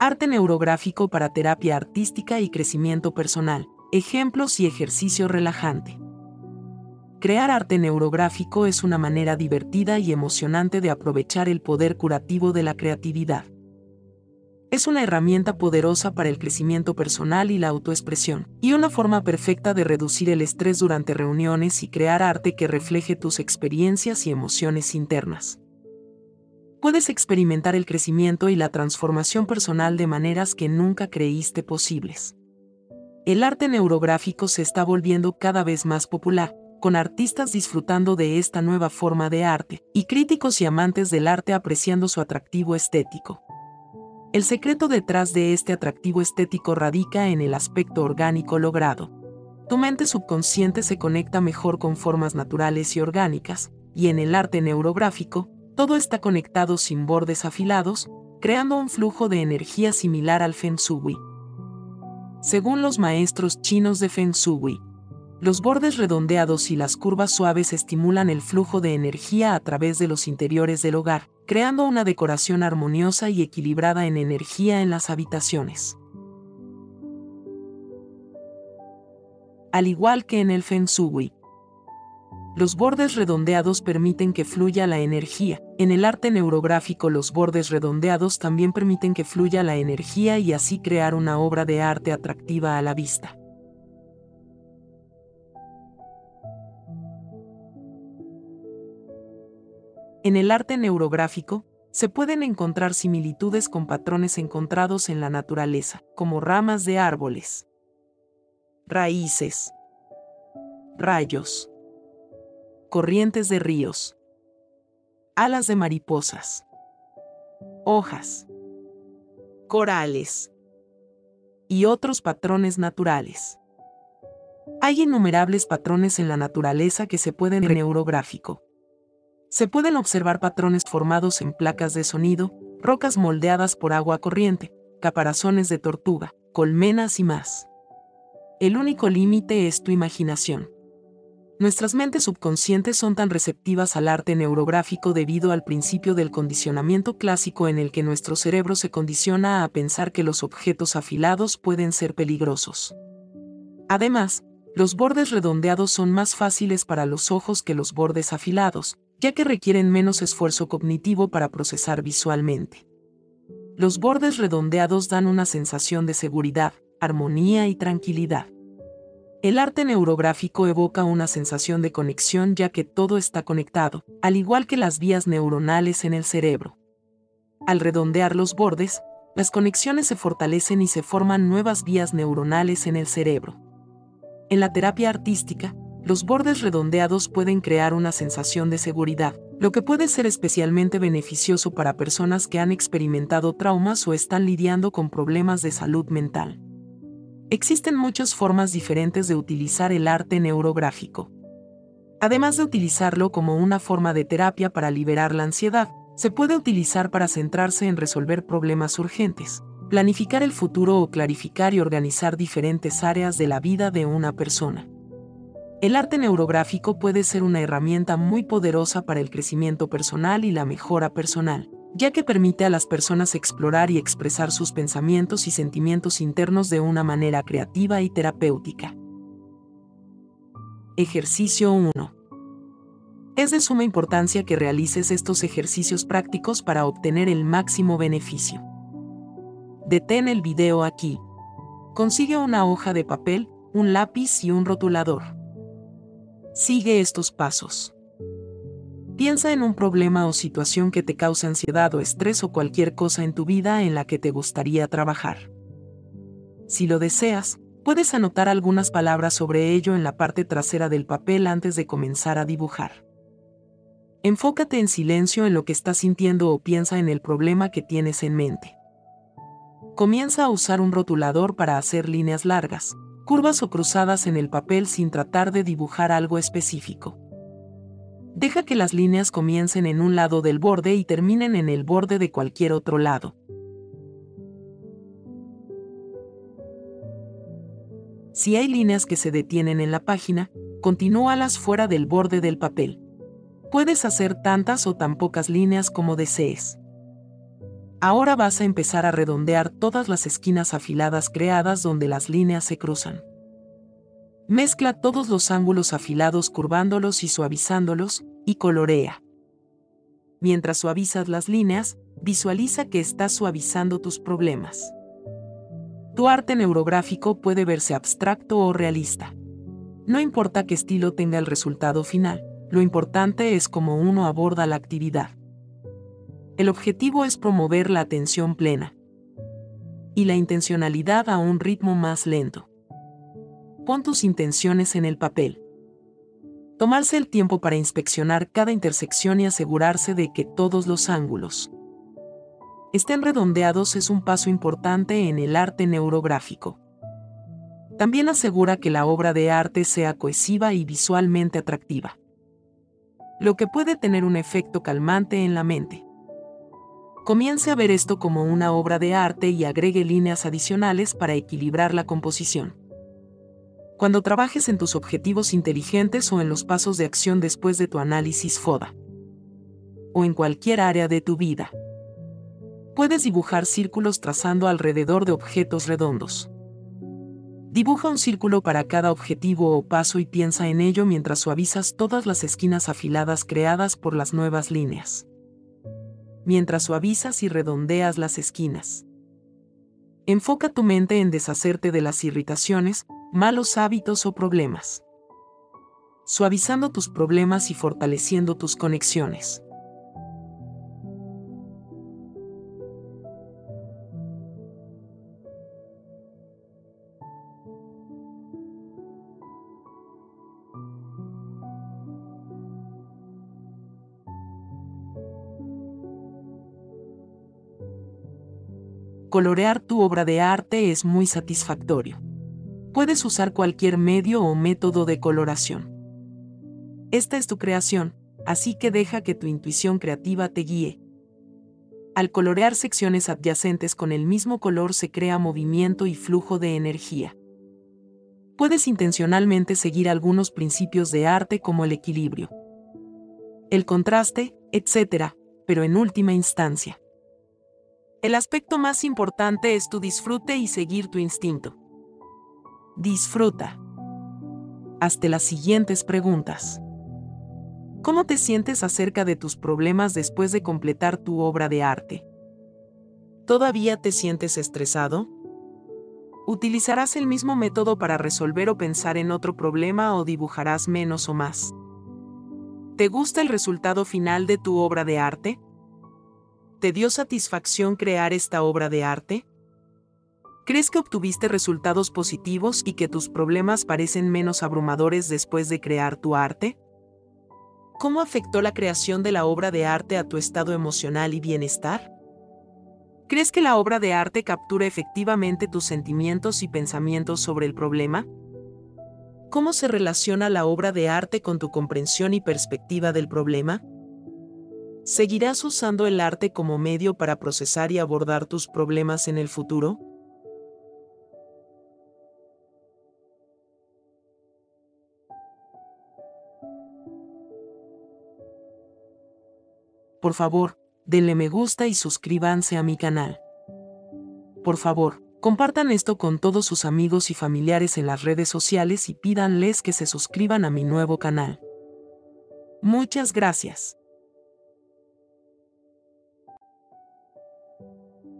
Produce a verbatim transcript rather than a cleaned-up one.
Arte neurográfico para terapia artística y crecimiento personal. Ejemplos y ejercicio relajante. Crear arte neurográfico es una manera divertida y emocionante de aprovechar el poder curativo de la creatividad. Es una herramienta poderosa para el crecimiento personal y la autoexpresión, y una forma perfecta de reducir el estrés durante reuniones y crear arte que refleje tus experiencias y emociones internas. Puedes experimentar el crecimiento y la transformación personal de maneras que nunca creíste posibles. El arte neurográfico se está volviendo cada vez más popular, con artistas disfrutando de esta nueva forma de arte, y críticos y amantes del arte apreciando su atractivo estético. El secreto detrás de este atractivo estético radica en el aspecto orgánico logrado. Tu mente subconsciente se conecta mejor con formas naturales y orgánicas, y en el arte neurográfico, todo está conectado sin bordes afilados, creando un flujo de energía similar al Feng Shui. Según los maestros chinos de Feng Shui, los bordes redondeados y las curvas suaves estimulan el flujo de energía a través de los interiores del hogar, creando una decoración armoniosa y equilibrada en energía en las habitaciones. Al igual que en el Feng Shui, los bordes redondeados permiten que fluya la energía. En el arte neurográfico, los bordes redondeados también permiten que fluya la energía y así crear una obra de arte atractiva a la vista. En el arte neurográfico, se pueden encontrar similitudes con patrones encontrados en la naturaleza, como ramas de árboles, raíces, rayos, corrientes de ríos, alas de mariposas, hojas, corales y otros patrones naturales. Hay innumerables patrones en la naturaleza que se pueden ver en el neurográfico. Se pueden observar patrones formados en placas de sonido, rocas moldeadas por agua corriente, caparazones de tortuga, colmenas y más. El único límite es tu imaginación. Nuestras mentes subconscientes son tan receptivas al arte neurográfico debido al principio del condicionamiento clásico en el que nuestro cerebro se condiciona a pensar que los objetos afilados pueden ser peligrosos. Además, los bordes redondeados son más fáciles para los ojos que los bordes afilados, ya que requieren menos esfuerzo cognitivo para procesar visualmente. Los bordes redondeados dan una sensación de seguridad, armonía y tranquilidad. El arte neurográfico evoca una sensación de conexión ya que todo está conectado, al igual que las vías neuronales en el cerebro. Al redondear los bordes, las conexiones se fortalecen y se forman nuevas vías neuronales en el cerebro. En la terapia artística, los bordes redondeados pueden crear una sensación de seguridad, lo que puede ser especialmente beneficioso para personas que han experimentado traumas o están lidiando con problemas de salud mental. Existen muchas formas diferentes de utilizar el arte neurográfico. Además de utilizarlo como una forma de terapia para liberar la ansiedad, se puede utilizar para centrarse en resolver problemas urgentes, planificar el futuro o clarificar y organizar diferentes áreas de la vida de una persona. El arte neurográfico puede ser una herramienta muy poderosa para el crecimiento personal y la mejora personal, ya que permite a las personas explorar y expresar sus pensamientos y sentimientos internos de una manera creativa y terapéutica. Ejercicio uno. Es de suma importancia que realices estos ejercicios prácticos para obtener el máximo beneficio. Detén el video aquí. Consigue una hoja de papel, un lápiz y un rotulador. Sigue estos pasos. Piensa en un problema o situación que te cause ansiedad o estrés o cualquier cosa en tu vida en la que te gustaría trabajar. Si lo deseas, puedes anotar algunas palabras sobre ello en la parte trasera del papel antes de comenzar a dibujar. Enfócate en silencio en lo que estás sintiendo o piensa en el problema que tienes en mente. Comienza a usar un rotulador para hacer líneas largas, curvas o cruzadas en el papel sin tratar de dibujar algo específico. Deja que las líneas comiencen en un lado del borde y terminen en el borde de cualquier otro lado. Si hay líneas que se detienen en la página, continúalas fuera del borde del papel. Puedes hacer tantas o tan pocas líneas como desees. Ahora vas a empezar a redondear todas las esquinas afiladas creadas donde las líneas se cruzan. Mezcla todos los ángulos afilados curvándolos y suavizándolos, y colorea. Mientras suavizas las líneas, visualiza que estás suavizando tus problemas. Tu arte neurográfico puede verse abstracto o realista. No importa qué estilo tenga el resultado final, lo importante es cómo uno aborda la actividad. El objetivo es promover la atención plena y la intencionalidad a un ritmo más lento. Pon tus intenciones en el papel. Tomarse el tiempo para inspeccionar cada intersección y asegurarse de que todos los ángulos estén redondeados es un paso importante en el arte neurográfico. También asegura que la obra de arte sea cohesiva y visualmente atractiva, lo que puede tener un efecto calmante en la mente. Comience a ver esto como una obra de arte y agregue líneas adicionales para equilibrar la composición. Cuando trabajes en tus objetivos inteligentes o en los pasos de acción después de tu análisis FODA, o en cualquier área de tu vida, puedes dibujar círculos trazando alrededor de objetos redondos. Dibuja un círculo para cada objetivo o paso y piensa en ello mientras suavizas todas las esquinas afiladas creadas por las nuevas líneas. Mientras suavizas y redondeas las esquinas, enfoca tu mente en deshacerte de las irritaciones, malos hábitos o problemas, suavizando tus problemas y fortaleciendo tus conexiones. Colorear tu obra de arte es muy satisfactorio. Puedes usar cualquier medio o método de coloración. Esta es tu creación, así que deja que tu intuición creativa te guíe. Al colorear secciones adyacentes con el mismo color se crea movimiento y flujo de energía. Puedes intencionalmente seguir algunos principios de arte como el equilibrio, el contraste, etcétera, pero en última instancia, el aspecto más importante es tu disfrute y seguir tu instinto. Disfruta. Hazte las siguientes preguntas. ¿Cómo te sientes acerca de tus problemas después de completar tu obra de arte? ¿Todavía te sientes estresado? ¿Utilizarás el mismo método para resolver o pensar en otro problema o dibujarás menos o más? ¿Te gusta el resultado final de tu obra de arte? ¿Te dio satisfacción crear esta obra de arte? ¿Crees que obtuviste resultados positivos y que tus problemas parecen menos abrumadores después de crear tu arte? ¿Cómo afectó la creación de la obra de arte a tu estado emocional y bienestar? ¿Crees que la obra de arte captura efectivamente tus sentimientos y pensamientos sobre el problema? ¿Cómo se relaciona la obra de arte con tu comprensión y perspectiva del problema? ¿Seguirás usando el arte como medio para procesar y abordar tus problemas en el futuro? Por favor, denle me gusta y suscríbanse a mi canal. Por favor, compartan esto con todos sus amigos y familiares en las redes sociales y pídanles que se suscriban a mi nuevo canal. Muchas gracias.